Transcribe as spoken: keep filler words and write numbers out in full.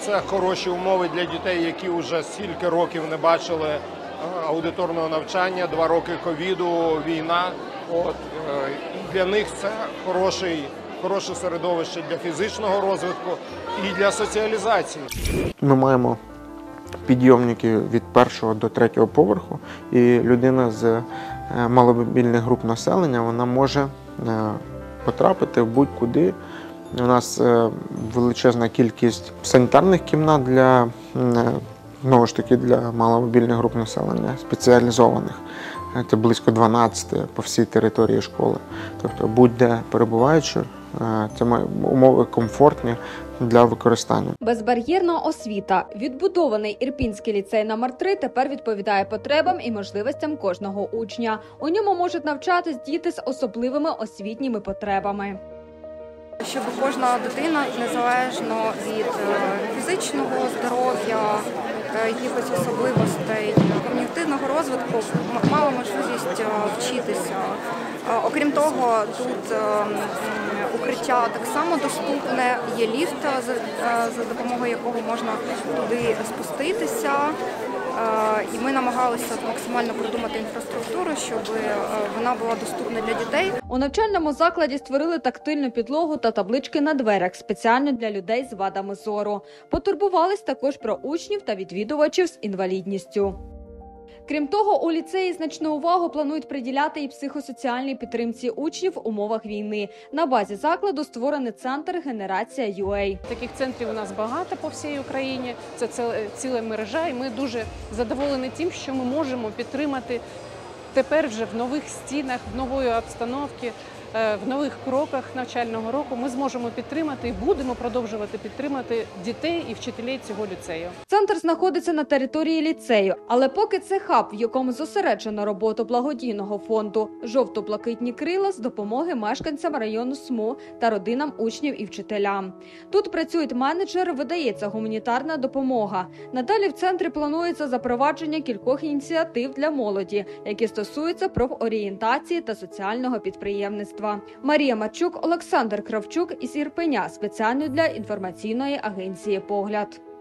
це хороші умови для дітей, які вже стільки років не бачили аудиторного навчання, два роки ковіду, війна. От, і для них це хороший, хороше середовище для фізичного розвитку і для соціалізації. Ми маємо підйомники від першого до третього поверху, і людина з маломобільних груп населення вона може потрапити в будь-куди. У нас величезна кількість санітарних кімнат для, знову ж таки, для маломобільних груп населення, спеціалізованих. Це близько дванадцяти по всій території школи. Тобто будь-де перебуваючи, це умови комфортні для використання. Безбар'єрна освіта. Відбудований Ірпінський ліцей номер три тепер відповідає потребам і можливостям кожного учня. У ньому можуть навчатись діти з особливими освітніми потребами. Щоб кожна дитина, незалежно від фізичного здоров'я, якихось особливостей, когнітивного розвитку, мала можливість вчитися. Окрім того, тут укриття так само доступне, є ліфт, за допомогою якого можна туди спуститися. І ми намагалися максимально продумати інфраструктуру, щоб вона була доступна для дітей. У навчальному закладі створили тактильну підлогу та таблички на дверях спеціально для людей з вадами зору. Потурбувались також про учнів та відвідувачів з інвалідністю. Крім того, у ліцеї значну увагу планують приділяти і психосоціальній підтримці учнів в умовах війни. На базі закладу створений центр «Генерація ю ей». Таких центрів у нас багато по всій Україні, це ціла мережа, і ми дуже задоволені тим, що ми можемо підтримати тепер вже в нових стінах, в нової обстановці, в нових кроках навчального року ми зможемо підтримати і будемо продовжувати підтримати дітей і вчителів цього ліцею. Центр знаходиться на території ліцею, але поки це хаб, в якому зосереджено роботу благодійного фонду «Жовто-блакитні крила» з допомоги мешканцям району СМУ та родинам учнів і вчителям. Тут працюють менеджери, видається гуманітарна допомога. Надалі в центрі планується запровадження кількох ініціатив для молоді, які стосуються профорієнтації та соціального підприємництва. Марія Марчук, Олександр Кравчук із Ірпеня, спеціально для інформаційної агенції «Погляд».